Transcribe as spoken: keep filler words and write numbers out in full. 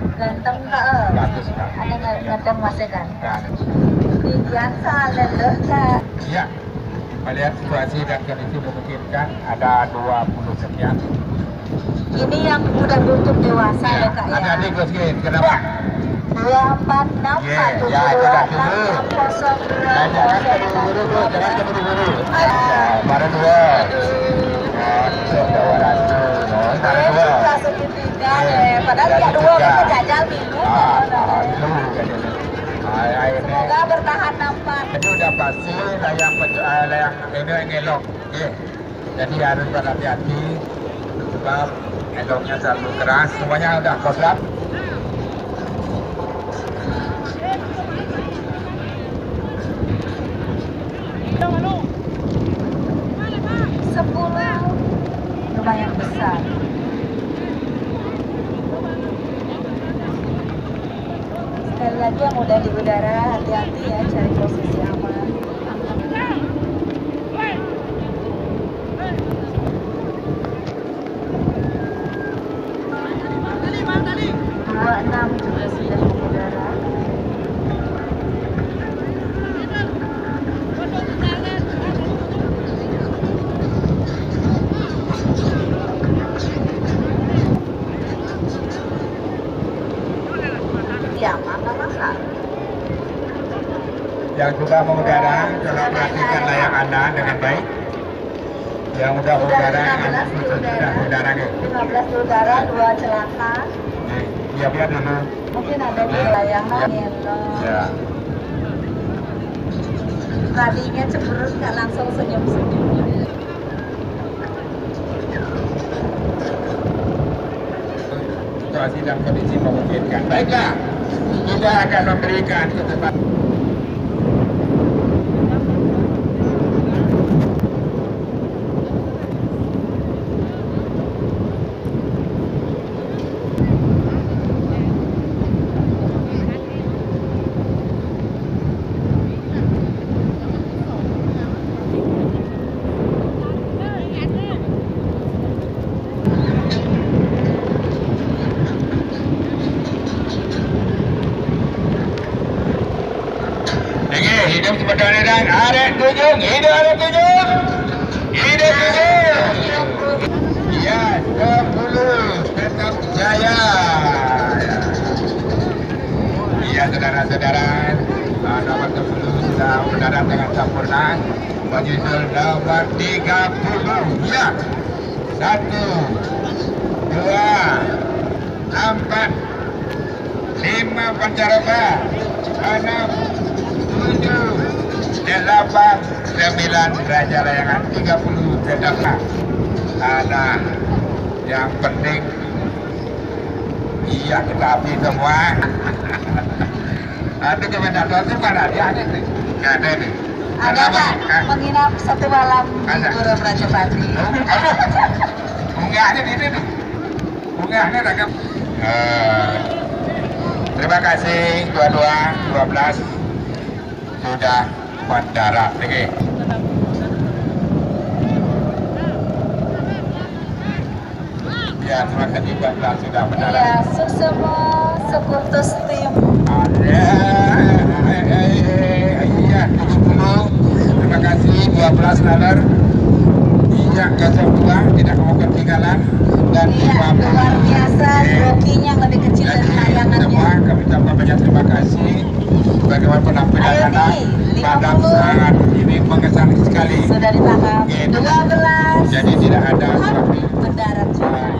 Ganteng kak, Bagus kak. ada ngedeng masih kan? Nah, Di biasa leluh kak. ya, melihat situasi dan kondisi memungkinkan ada dua puluh sekian. Ini yang udah butuh dewasa Ya, ya kak ya. ada di Goskin, kenapa? Dua empat enam Ye, empat ya, tujuh itu dua dah enam dulu. enam kosong dua Nah, jangan kosong keburu-buru, satu. jangan keburu-buru. Nah, baru dua. Nah, dua ratus. Nah, baru Eh, dua. suka segitiga Ye, deh. Padahal jadi ya dua tiga. kita jajal minum. Ah, ah, dulu jadi. Ah, ya, ini. Semoga bertahan nampak. Jadi udah pasti layang uh, layang ini yang elok. Oke. Jadi harus berhati-hati sebab eloknya selalu keras. Semuanya udah kosak. Sepuluh lumayan besar. Sekali lagi yang udah di udara hati-hati ya, cari posisi aman. Dua enam juga sudah mengudara. Ya, mana mahal. Yang sudah mengudara, tolong perhatikan layang Anda dengan baik. Yang udah Sudah udara, lima belas di sudah udara. udara nih. lima belas di udara, dua celaka. Iya, biar dulu. Mungkin ada di layangan Ya. yellow. Ya. Tadinya cemberut nggak langsung senyum-senyum. Situasi dan kondisi memungkinkan. Baiklah, kita akan memberikan kesempatan. Hidup sebenarnya dan ada tujuh, hidup ada tujuh, hidup tujuh. Ya, sepuluh tetap jaya. Iya, saudara-saudara, nomor sepuluh sudah mendarat dengan sempurna. Menyusul nomor tiga puluh. Ya, satu, dua, empat, lima pancaroba, enam, tujuh, delapan, sembilan, Raja Layangan, tiga puluh sedangkan ada yang penting iya kita habis semua. Ada komentator itu mana dia ada nih? Nggak ada nih. Ada Pak, menginap satu malam di Pura Rajapati. Unggahnya di sini. Unggahnya agak. Terima kasih dua-dua, dua belas sudah mendarat. Oke. Ya, terima kasih dua belas sudah mendarat. Iya, suksema sekultus tim. Ada, iya, tujuh puluh. Terima kasih dua belas dolar. Iya, nol dua, tidak mau ketinggalan. Dan Iya, luar biasa, jokinya yang lebih kecil dari layangannya. Semua kami ucapkan banyak terima kasih. Bagaimana penampilan Ayo anak nih, pada lima puluh. saat ini mengesankan sekali. Sudah ditangkap Oke. dua belas. Jadi tidak ada suatu Mendarat juga.